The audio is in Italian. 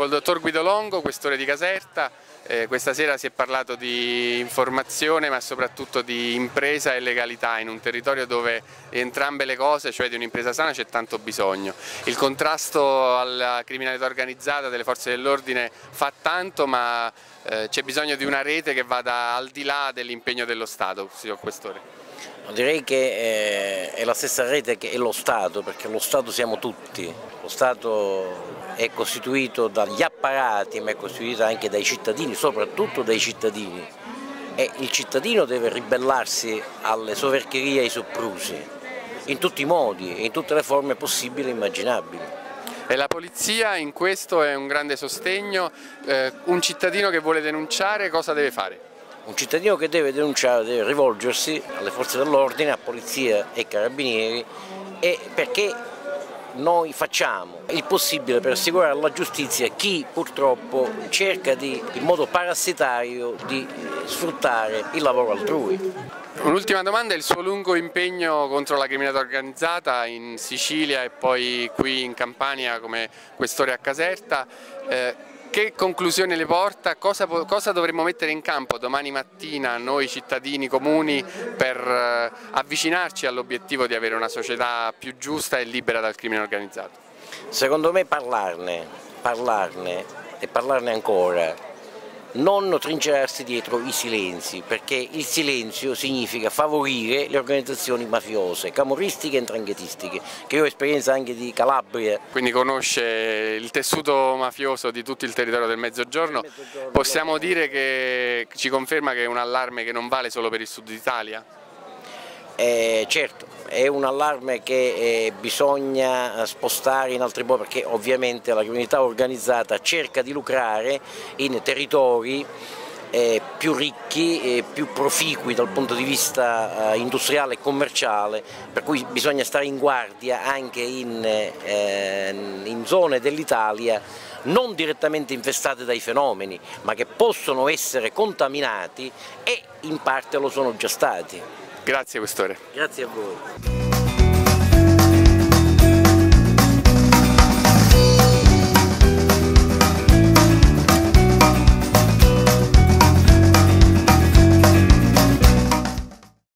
col dottor Guido Longo, questore di Caserta. Questa sera si è parlato di informazione ma soprattutto di impresa e legalità in un territorio dove entrambe le cose, cioè di un'impresa sana, c'è tanto bisogno. Il contrasto alla criminalità organizzata delle forze dell'ordine fa tanto, ma c'è bisogno di una rete che vada al di là dell'impegno dello Stato, signor Questore. Direi che è la stessa rete che è lo Stato, perché lo Stato siamo tutti. Lo Stato è costituito dagli apparati, ma è costituito anche dai cittadini, soprattutto dai cittadini. E il cittadino deve ribellarsi alle soverchierie e ai soprusi, in tutti i modi e in tutte le forme possibili e immaginabili. E la polizia in questo è un grande sostegno. Un cittadino che vuole denunciare cosa deve fare? Un cittadino che deve denunciare deve rivolgersi alle forze dell'ordine, a polizia e carabinieri, perché noi facciamo il possibile per assicurare alla giustizia chi purtroppo cerca in modo parassitario di sfruttare il lavoro altrui. Un'ultima domanda: il suo lungo impegno contro la criminalità organizzata in Sicilia e poi qui in Campania come questore a Caserta, che conclusione le porta? Cosa dovremmo mettere in campo domani mattina noi cittadini comuni per avvicinarci all'obiettivo di avere una società più giusta e libera dal crimine organizzato? Secondo me parlarne e parlarne ancora. Non trincerarsi dietro i silenzi, perché il silenzio significa favorire le organizzazioni mafiose, camorristiche e 'ndranghetistiche, che io ho esperienza anche di Calabria. Quindi conosce il tessuto mafioso di tutto il territorio del Mezzogiorno. Possiamo dire che ci conferma che è un allarme che non vale solo per il Sud Italia? Certo, è un allarme che bisogna spostare in altri posti, perché ovviamente la criminalità organizzata cerca di lucrare in territori più ricchi e più proficui dal punto di vista industriale e commerciale, per cui bisogna stare in guardia anche in zone dell'Italia non direttamente infestate dai fenomeni, ma che possono essere contaminati e in parte lo sono già stati. Grazie Questore. Grazie a voi.